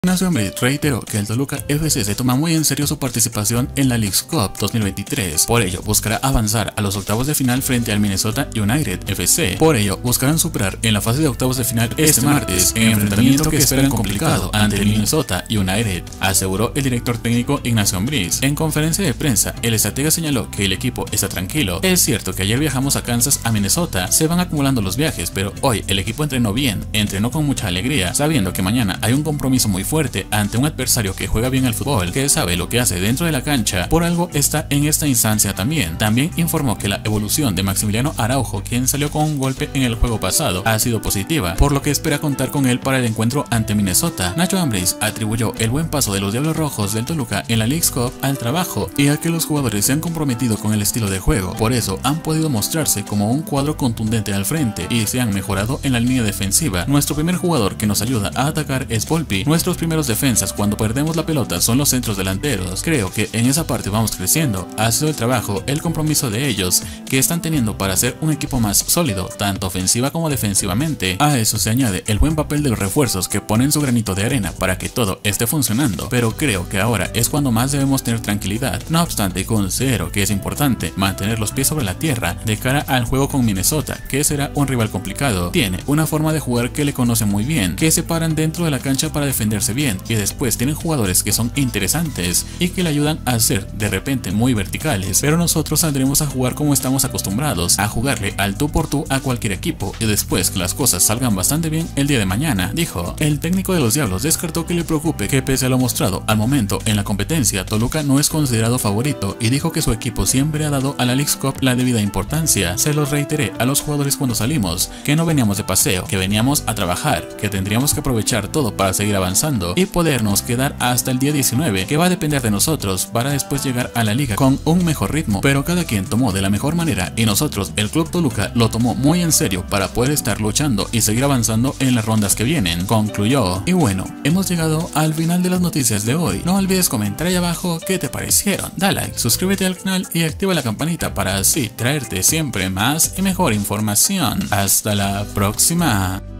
Ignacio Ambriz reiteró que el Toluca FC se toma muy en serio su participación en la Leagues Cup 2023, por ello buscará avanzar a los octavos de final frente al Minnesota United FC. Por ello buscarán superar en la fase de octavos de final este martes, en enfrentamiento que esperan complicado ante el Minnesota United, aseguró el director técnico Ignacio Ambriz. En conferencia de prensa, el estratega señaló que el equipo está tranquilo. Es cierto que ayer viajamos a Kansas a Minnesota, se van acumulando los viajes, pero hoy el equipo entrenó bien, entrenó con mucha alegría, sabiendo que mañana hay un compromiso muy fuerte ante un adversario que juega bien al fútbol, que sabe lo que hace dentro de la cancha, por algo está en esta instancia también. También informó que la evolución de Maximiliano Araujo, quien salió con un golpe en el juego pasado, ha sido positiva, por lo que espera contar con él para el encuentro ante Minnesota. Nacho Ambriz atribuyó el buen paso de los Diablos Rojos del Toluca en la Leagues Cup al trabajo y a que los jugadores se han comprometido con el estilo de juego, por eso han podido mostrarse como un cuadro contundente al frente y se han mejorado en la línea defensiva. Nuestro primer jugador que nos ayuda a atacar es Volpi, nuestros primeros defensas cuando perdemos la pelota son los centros delanteros. Creo que en esa parte vamos creciendo, ha sido el trabajo, el compromiso de ellos que están teniendo para ser un equipo más sólido, tanto ofensiva como defensivamente. A eso se añade el buen papel de los refuerzos que ponen su granito de arena para que todo esté funcionando, pero creo que ahora es cuando más debemos tener tranquilidad. No obstante, considero que es importante mantener los pies sobre la tierra de cara al juego con Minnesota, que será un rival complicado. Tiene una forma de jugar que le conoce muy bien, que se paran dentro de la cancha para defenderse bien y después tienen jugadores que son interesantes y que le ayudan a ser de repente muy verticales, pero nosotros saldremos a jugar como estamos acostumbrados, a jugarle al tú por tú a cualquier equipo y después que las cosas salgan bastante bien el día de mañana, dijo. El técnico de los Diablos descartó que le preocupe que pese a lo mostrado al momento en la competencia, Toluca no es considerado favorito y dijo que su equipo siempre ha dado a la Leagues Cup la debida importancia. Se los reiteré a los jugadores cuando salimos, que no veníamos de paseo, que veníamos a trabajar, que tendríamos que aprovechar todo para seguir avanzando y podernos quedar hasta el día 19, que va a depender de nosotros para después llegar a la liga con un mejor ritmo, pero cada quien tomó de la mejor manera y nosotros, el Club Toluca, lo tomó muy en serio para poder estar luchando y seguir avanzando en las rondas que vienen, concluyó. Y bueno, hemos llegado al final de las noticias de hoy. No olvides comentar ahí abajo qué te parecieron, da like, suscríbete al canal y activa la campanita para así traerte siempre más y mejor información. Hasta la próxima.